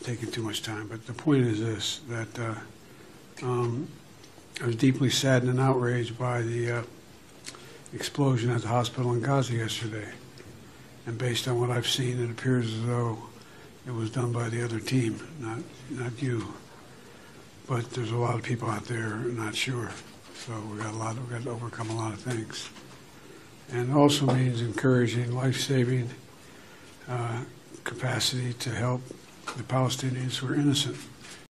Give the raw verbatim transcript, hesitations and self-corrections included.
taking too much time, but the point is this, that uh, um, I was deeply saddened and outraged by the uh, explosion at the hospital in Gaza yesterday. And based on what I've seen, it appears as though it was done by the other team, not not you. But there's a lot of people out there not sure. So we got a lot. We got to overcome a lot of things. And it also means encouraging life-saving uh, capacity to help the Palestinians who are innocent.